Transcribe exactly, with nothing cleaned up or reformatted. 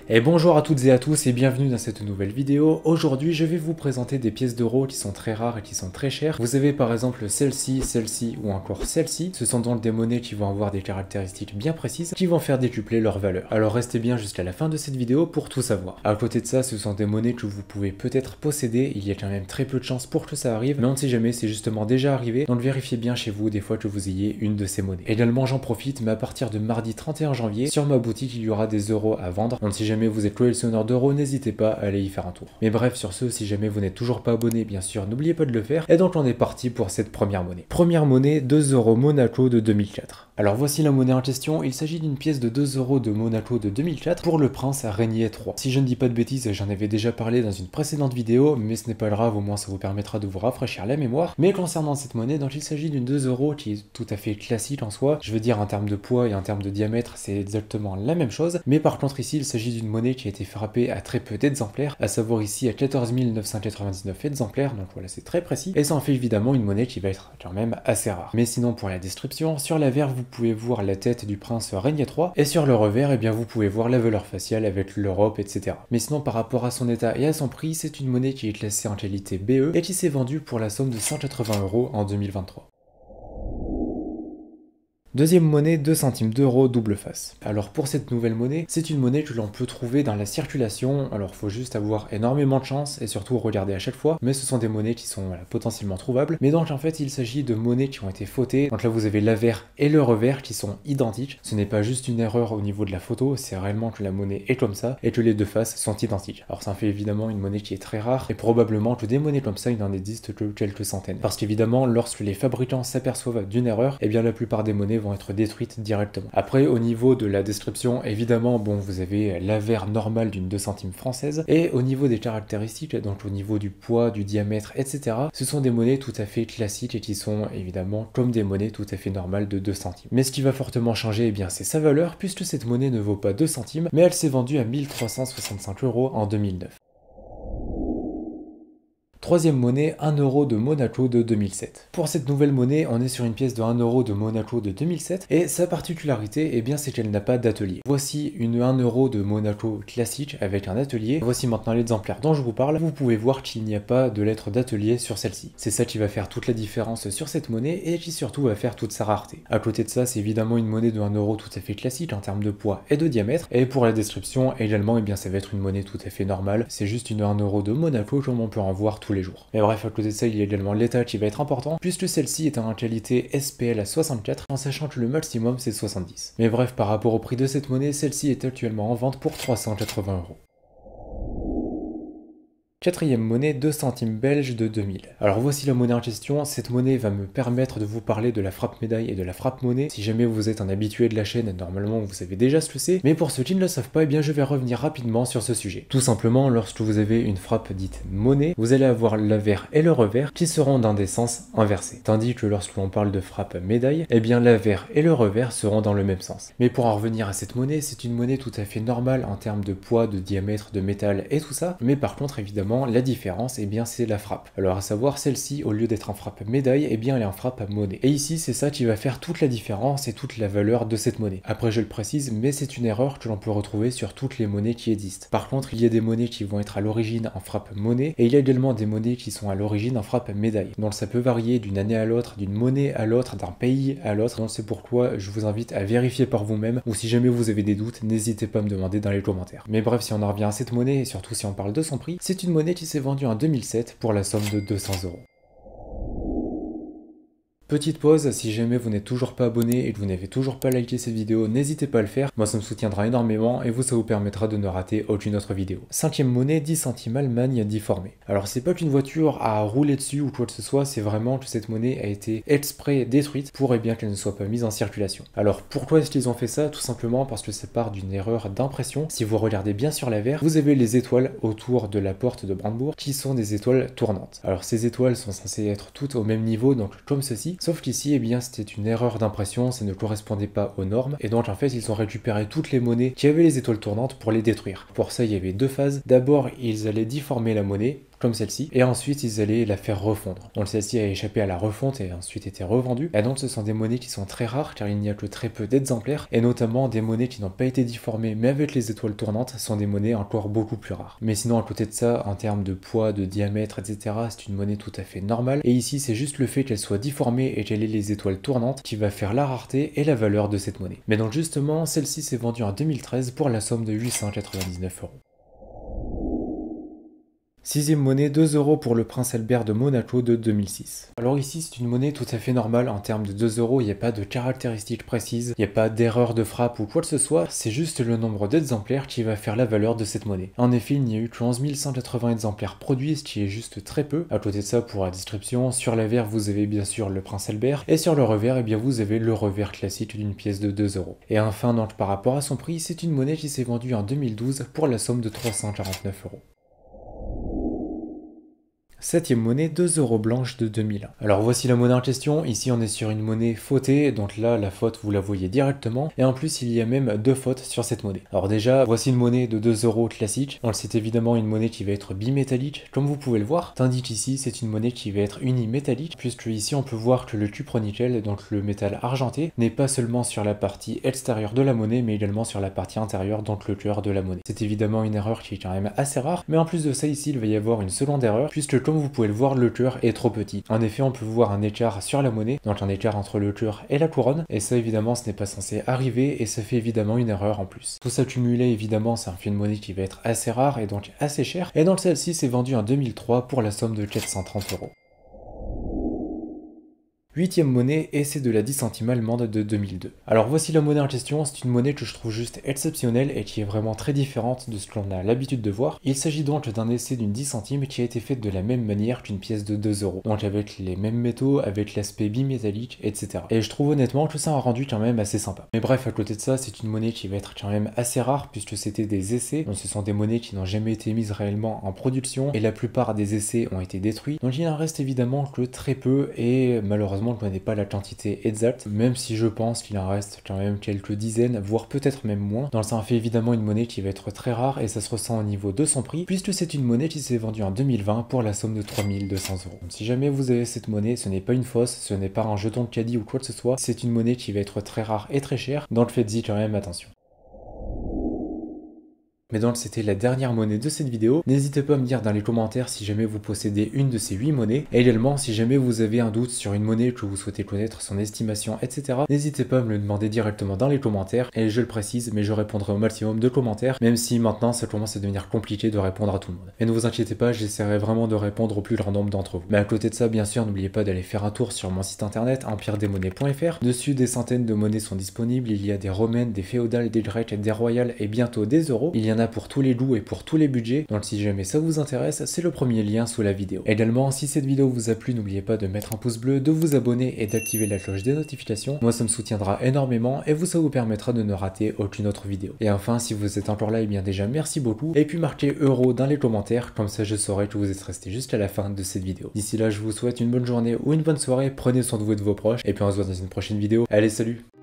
Et bonjour à toutes et à tous et bienvenue dans cette nouvelle vidéo. Aujourd'hui je vais vous présenter des pièces d'euros qui sont très rares et qui sont très chères. Vous avez par exemple celle-ci, celle-ci ou encore celle-ci. Ce sont donc des monnaies qui vont avoir des caractéristiques bien précises qui vont faire décupler leur valeur. Alors restez bien jusqu'à la fin de cette vidéo pour tout savoir. À côté de ça, ce sont des monnaies que vous pouvez peut-être posséder. Il y a quand même très peu de chances pour que ça arrive, mais on ne sait jamais, c'est justement déjà arrivé. Donc vérifiez bien chez vous des fois que vous ayez une de ces monnaies. Également j'en profite, mais à partir de mardi trente et un janvier, sur ma boutique il y aura des euros à vendre. Donc si jamais jamais vous êtes collectionneur d'euros, n'hésitez pas à aller y faire un tour. Mais bref, sur ce, si jamais vous n'êtes toujours pas abonné, bien sûr, n'oubliez pas de le faire. Et donc on est parti pour cette première monnaie. Première monnaie, deux euros Monaco de deux mille quatre. Alors voici la monnaie en question, il s'agit d'une pièce de deux euros de Monaco de deux mille quatre pour le prince Régnier trois. Si je ne dis pas de bêtises, j'en avais déjà parlé dans une précédente vidéo, mais ce n'est pas grave, au moins ça vous permettra de vous rafraîchir la mémoire. Mais concernant cette monnaie, donc il s'agit d'une deux euros qui est tout à fait classique en soi. Je veux dire en termes de poids et en termes de diamètre, c'est exactement la même chose. Mais par contre ici, il s'agit d'une monnaie qui a été frappée à très peu d'exemplaires, à savoir ici à quatorze mille neuf cent quatre-vingt-dix-neuf exemplaires, donc voilà c'est très précis, et ça en fait évidemment une monnaie qui va être quand même assez rare. Mais sinon pour la description, sur l'avers vous pouvez voir la tête du prince Régnier trois, et sur le revers eh bien vous pouvez voir la valeur faciale avec l'Europe, et cetera. Mais sinon par rapport à son état et à son prix, c'est une monnaie qui est classée en qualité B E et qui s'est vendue pour la somme de cent quatre-vingts euros en deux mille vingt-trois. Deuxième monnaie, deux centimes d'euros double face. Alors pour cette nouvelle monnaie, c'est une monnaie que l'on peut trouver dans la circulation, alors faut juste avoir énormément de chance et surtout regarder à chaque fois, mais ce sont des monnaies qui sont voilà, potentiellement trouvables. Mais donc en fait il s'agit de monnaies qui ont été fautées, donc là vous avez l'avers et le revers qui sont identiques, ce n'est pas juste une erreur au niveau de la photo, c'est réellement que la monnaie est comme ça et que les deux faces sont identiques. Alors ça en fait évidemment une monnaie qui est très rare et probablement que des monnaies comme ça il n'en existe que quelques centaines. Parce qu'évidemment lorsque les fabricants s'aperçoivent d'une erreur, et bien la plupart des monnaies vont être détruites directement. Après au niveau de la description, évidemment bon vous avez l'avers normal d'une deux centimes française, et au niveau des caractéristiques, donc au niveau du poids, du diamètre, et cetera, ce sont des monnaies tout à fait classiques et qui sont évidemment comme des monnaies tout à fait normales de deux centimes. Mais ce qui va fortement changer, eh bien c'est sa valeur, puisque cette monnaie ne vaut pas deux centimes, mais elle s'est vendue à mille trois cent soixante-cinq euros en deux mille neuf. Troisième monnaie, un euro de Monaco de deux mille sept. Pour cette nouvelle monnaie, on est sur une pièce de un euro de Monaco de deux mille sept, et sa particularité, eh bien, c'est qu'elle n'a pas d'atelier. Voici une un euro de Monaco classique avec un atelier. Voici maintenant l'exemplaire dont je vous parle. Vous pouvez voir qu'il n'y a pas de lettre d'atelier sur celle-ci. C'est ça qui va faire toute la différence sur cette monnaie et qui surtout va faire toute sa rareté. À côté de ça, c'est évidemment une monnaie de un euro tout à fait classique en termes de poids et de diamètre. Et pour la description, également, eh bien, ça va être une monnaie tout à fait normale. C'est juste une un euro de Monaco comme on peut en voir tous les jours. Mais bref, à côté de ça, il y a également l'état qui va être important, puisque celle-ci est en qualité S P L à soixante-quatre, en sachant que le maximum c'est soixante-dix. Mais bref, par rapport au prix de cette monnaie, celle-ci est actuellement en vente pour trois cent quatre-vingts euros. Quatrième monnaie, deux centimes belges de deux mille. Alors voici la monnaie en question. Cette monnaie va me permettre de vous parler de la frappe médaille et de la frappe monnaie. Si jamais vous êtes un habitué de la chaîne, normalement vous savez déjà ce que c'est. Mais pour ceux qui ne le savent pas, eh bien je vais revenir rapidement sur ce sujet. Tout simplement, lorsque vous avez une frappe dite monnaie, vous allez avoir l'avers et le revers qui seront dans des sens inversés. Tandis que lorsque l'on parle de frappe médaille, eh bien l'avers et le revers seront dans le même sens. Mais pour en revenir à cette monnaie, c'est une monnaie tout à fait normale en termes de poids, de diamètre, de métal et tout ça. Mais par contre, évidemment, la différence, eh bien c'est la frappe. Alors à savoir, celle-ci, au lieu d'être en frappe médaille, eh bien elle est en frappe monnaie. Et ici, c'est ça qui va faire toute la différence et toute la valeur de cette monnaie. Après, je le précise, mais c'est une erreur que l'on peut retrouver sur toutes les monnaies qui existent. Par contre, il y a des monnaies qui vont être à l'origine en frappe monnaie, et il y a également des monnaies qui sont à l'origine en frappe médaille. Donc ça peut varier d'une année à l'autre, d'une monnaie à l'autre, d'un pays à l'autre. Donc c'est pourquoi je vous invite à vérifier par vous-même, ou si jamais vous avez des doutes, n'hésitez pas à me demander dans les commentaires. Mais bref, si on en revient à cette monnaie, et surtout si on parle de son prix, c'est une monnaie qui s'est vendue en deux mille sept pour la somme de deux cents euros. Petite pause, si jamais vous n'êtes toujours pas abonné et que vous n'avez toujours pas liké cette vidéo, n'hésitez pas à le faire, moi ça me soutiendra énormément et vous ça vous permettra de ne rater aucune autre vidéo. Cinquième monnaie, dix centimes Allemagne difformée. Alors c'est pas qu'une voiture à rouler dessus ou quoi que ce soit, c'est vraiment que cette monnaie a été exprès détruite pour eh bien qu'elle ne soit pas mise en circulation. Alors pourquoi est-ce qu'ils ont fait ça? Tout simplement parce que ça part d'une erreur d'impression. Si vous regardez bien sur l'avers, vous avez les étoiles autour de la porte de Brandebourg qui sont des étoiles tournantes. Alors ces étoiles sont censées être toutes au même niveau, donc comme ceci. Sauf qu'ici, eh bien, c'était une erreur d'impression, ça ne correspondait pas aux normes, et donc en fait, ils ont récupéré toutes les monnaies qui avaient les étoiles tournantes pour les détruire. Pour ça, il y avait deux phases. D'abord, ils allaient difformer la monnaie, comme celle-ci, et ensuite ils allaient la faire refondre. Donc celle-ci a échappé à la refonte et a ensuite été revendue. Et donc ce sont des monnaies qui sont très rares car il n'y a que très peu d'exemplaires, et notamment des monnaies qui n'ont pas été difformées mais avec les étoiles tournantes sont des monnaies encore beaucoup plus rares. Mais sinon à côté de ça, en termes de poids, de diamètre, et cetera, c'est une monnaie tout à fait normale, et ici c'est juste le fait qu'elle soit difformée et qu'elle ait les étoiles tournantes qui va faire la rareté et la valeur de cette monnaie. Mais donc justement, celle-ci s'est vendue en deux mille treize pour la somme de huit cent quatre-vingt-dix-neuf euros. Sixième monnaie, deux euros pour le prince Albert de Monaco de deux mille six. Alors ici c'est une monnaie tout à fait normale en termes de deux euros, il n'y a pas de caractéristiques précises, il n'y a pas d'erreur de frappe ou quoi que ce soit, c'est juste le nombre d'exemplaires qui va faire la valeur de cette monnaie. En effet, il n'y a eu que onze mille cent quatre-vingts exemplaires produits, ce qui est juste très peu. À côté de ça, pour la description, sur l'avers vous avez bien sûr le prince Albert, et sur le revers, eh bien vous avez le revers classique d'une pièce de deux euros. Et enfin, donc par rapport à son prix, c'est une monnaie qui s'est vendue en deux mille douze pour la somme de trois cent quarante-neuf euros. Septième monnaie, deux euros blanche de deux mille un. Alors voici la monnaie en question, ici on est sur une monnaie fautée, donc là la faute vous la voyez directement, et en plus il y a même deux fautes sur cette monnaie. Alors déjà, voici une monnaie de deux euros classique, donc c'est évidemment une monnaie qui va être bimétallique, comme vous pouvez le voir, tandis qu'ici c'est une monnaie qui va être unimétallique, puisque ici on peut voir que le cupronickel, donc le métal argenté, n'est pas seulement sur la partie extérieure de la monnaie, mais également sur la partie intérieure, donc le cœur de la monnaie. C'est évidemment une erreur qui est quand même assez rare, mais en plus de ça ici il va y avoir une seconde erreur, puisque comme vous pouvez le voir, le cœur est trop petit. En effet, on peut voir un écart sur la monnaie, donc un écart entre le cœur et la couronne, et ça évidemment ce n'est pas censé arriver, et ça fait évidemment une erreur en plus. Tout ça cumulé, évidemment, ça en fait une monnaie qui va être assez rare et donc assez chère, et donc celle-ci s'est vendue en deux mille trois pour la somme de quatre cent trente euros. Huitième monnaie, et c'est de la dix centimes allemande de deux mille deux. Alors voici la monnaie en question, c'est une monnaie que je trouve juste exceptionnelle et qui est vraiment très différente de ce que l'on a l'habitude de voir. Il s'agit donc d'un essai d'une dix centimes qui a été faite de la même manière qu'une pièce de deux euros. Donc avec les mêmes métaux, avec l'aspect bimétallique, et cetera. Et je trouve honnêtement que ça a un rendu quand même assez sympa. Mais bref, à côté de ça, c'est une monnaie qui va être quand même assez rare puisque c'était des essais. Donc ce sont des monnaies qui n'ont jamais été mises réellement en production et la plupart des essais ont été détruits. Donc il en reste évidemment que très peu et malheureusement je ne connais pas la quantité exacte, même si je pense qu'il en reste quand même quelques dizaines, voire peut-être même moins. Donc ça en fait évidemment une monnaie qui va être très rare et ça se ressent au niveau de son prix, puisque c'est une monnaie qui s'est vendue en deux mille vingt pour la somme de trois mille deux cents euros. Donc si jamais vous avez cette monnaie, ce n'est pas une fausse, ce n'est pas un jeton de caddie ou quoi que ce soit, c'est une monnaie qui va être très rare et très chère, donc faites-y quand même attention. Mais donc c'était la dernière monnaie de cette vidéo. N'hésitez pas à me dire dans les commentaires si jamais vous possédez une de ces huit monnaies. Et également si jamais vous avez un doute sur une monnaie que vous souhaitez connaître son estimation, et cetera. N'hésitez pas à me le demander directement dans les commentaires. Et je le précise, mais je répondrai au maximum de commentaires, même si maintenant ça commence à devenir compliqué de répondre à tout le monde. Et ne vous inquiétez pas, j'essaierai vraiment de répondre au plus grand nombre d'entre vous. Mais à côté de ça, bien sûr, n'oubliez pas d'aller faire un tour sur mon site internet empire des monnaies point F R. Dessus, des centaines de monnaies sont disponibles. Il y a des romaines, des féodales, des grecques, des royales et bientôt des euros. Il y en a pour tous les goûts et pour tous les budgets, donc si jamais ça vous intéresse, c'est le premier lien sous la vidéo. Également, si cette vidéo vous a plu, n'oubliez pas de mettre un pouce bleu, de vous abonner et d'activer la cloche des notifications. Moi ça me soutiendra énormément et vous ça vous permettra de ne rater aucune autre vidéo. Et enfin, si vous êtes encore là, et bien déjà merci beaucoup, et puis marquez euro dans les commentaires, comme ça je saurai que vous êtes resté jusqu'à la fin de cette vidéo. D'ici là, je vous souhaite une bonne journée ou une bonne soirée, prenez soin de vous et de vos proches, et puis on se voit dans une prochaine vidéo. Allez, salut!